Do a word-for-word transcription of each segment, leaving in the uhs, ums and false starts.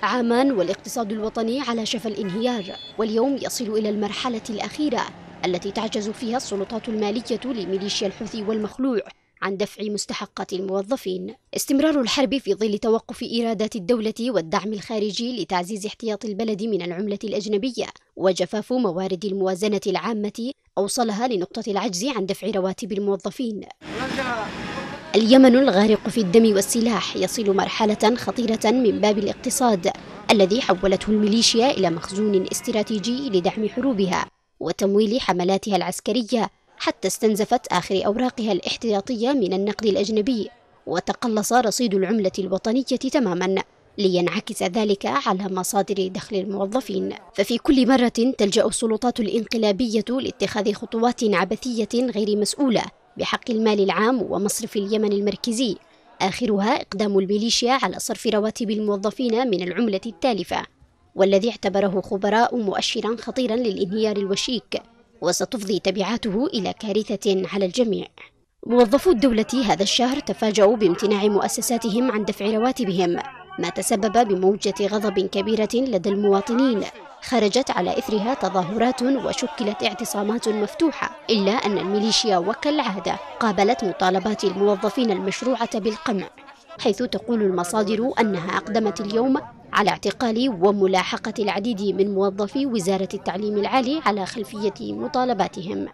عامان والاقتصاد الوطني على شفا الانهيار، واليوم يصل إلى المرحلة الأخيرة التي تعجز فيها السلطات المالية لميليشيا الحوثي والمخلوع عن دفع مستحقات الموظفين. استمرار الحرب في ظل توقف إيرادات الدولة والدعم الخارجي لتعزيز احتياط البلد من العملة الأجنبية وجفاف موارد الموازنة العامة أوصلها لنقطة العجز عن دفع رواتب الموظفين. اليمن الغارق في الدم والسلاح يصل مرحلة خطيرة من باب الاقتصاد الذي حولته الميليشيا إلى مخزون استراتيجي لدعم حروبها وتمويل حملاتها العسكرية، حتى استنزفت آخر أوراقها الاحتياطية من النقد الأجنبي وتقلص رصيد العملة الوطنية تماما، لينعكس ذلك على مصادر دخل الموظفين. ففي كل مرة تلجأ السلطات الانقلابية لاتخاذ خطوات عبثية غير مسؤولة بحق المال العام ومصرف اليمن المركزي، آخرها إقدام الميليشيا على صرف رواتب الموظفين من العملة التالفة، والذي اعتبره خبراء مؤشرا خطيرا للانهيار الوشيك، وستفضي تبعاته إلى كارثة على الجميع. موظفو الدولة هذا الشهر تفاجؤوا بامتناع مؤسساتهم عن دفع رواتبهم، ما تسبب بموجة غضب كبيرة لدى المواطنين خرجت على إثرها تظاهرات وشكلت اعتصامات مفتوحة، إلا أن الميليشيا وكالعادة قابلت مطالبات الموظفين المشروعة بالقمع، حيث تقول المصادر أنها أقدمت اليوم على اعتقال وملاحقة العديد من موظفي وزارة التعليم العالي على خلفية مطالباتهم.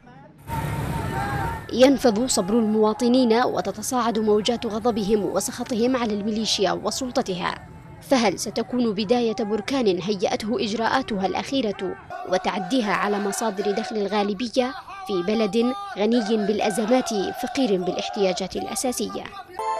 ينفذ صبر المواطنين وتتصاعد موجات غضبهم وسخطهم على الميليشيا وسلطتها، فهل ستكون بداية بركان هيأته إجراءاتها الأخيرة وتعديها على مصادر دخل الغالبية في بلد غني بالأزمات فقير بالاحتياجات الأساسية؟